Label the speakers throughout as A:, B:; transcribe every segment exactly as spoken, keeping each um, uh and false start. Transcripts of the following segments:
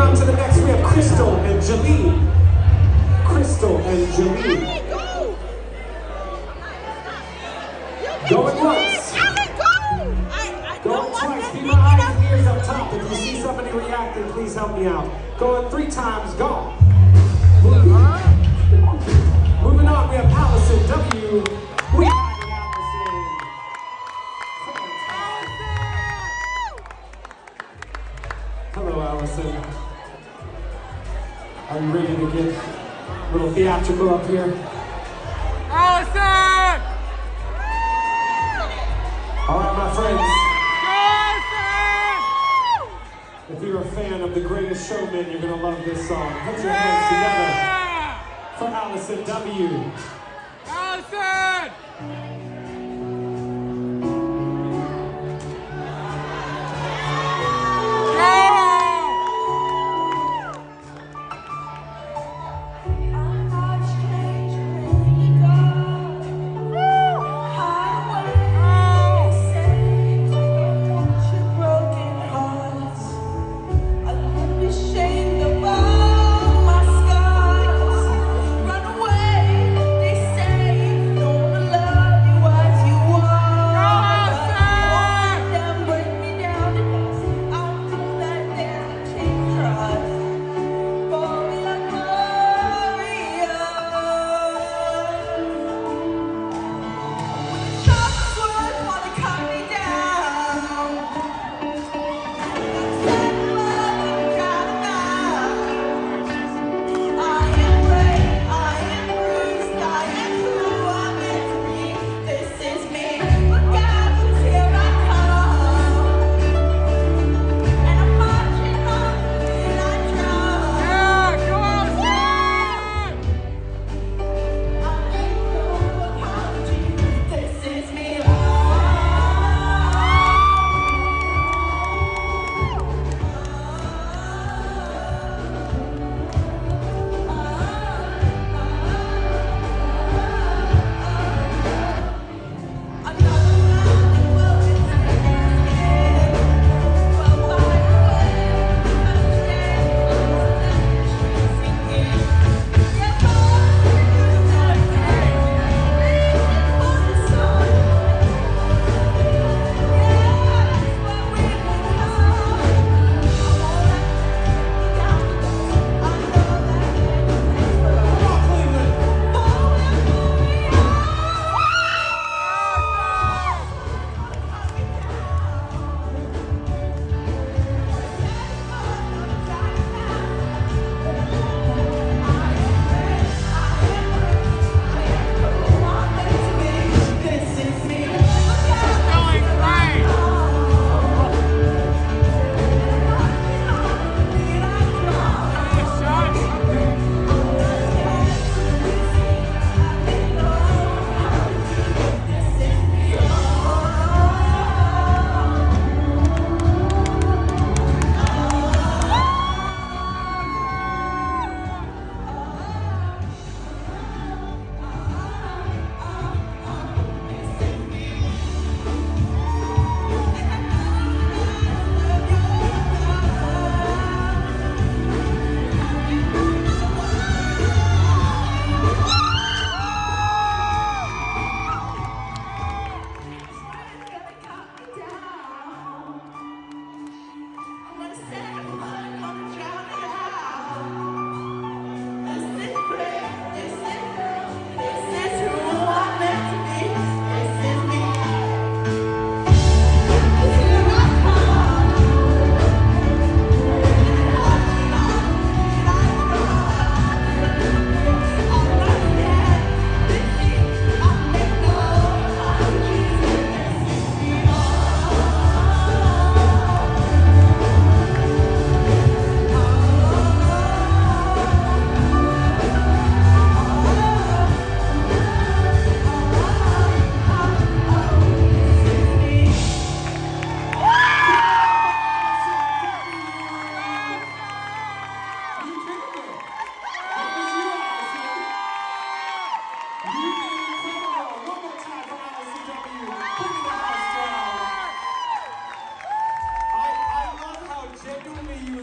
A: on to the next. We have Crystal and Jalene. Crystal and Jalene. Going once. Going twice. Keep my eyes and ears up top. If you see somebody reacting, please help me out. Going three times. Go. Moving on, we have Allison W. We have Allison. Hello, Allison. Are you ready to get a little theatrical up here?
B: Allison!
A: All right, my friends.
B: Allison!
A: If you're a fan of The Greatest Showman, you're gonna love this song. Put your hands together for Allison W.
B: Allison!
C: They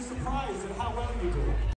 A: surprised at how well you did.